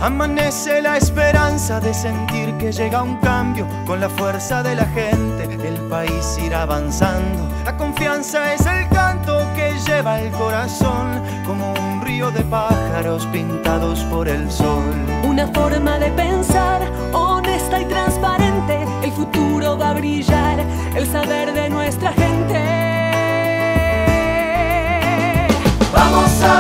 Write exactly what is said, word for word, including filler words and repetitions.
Amanece la esperanza de sentir que llega un cambio. Con la fuerza de la gente el país irá avanzando. La confianza es el canto que lleva el corazón, como un río de pájaros pintados por el sol. Una forma de pensar honesta y transparente. El futuro va a brillar, el saber de nuestra gente. Vamos a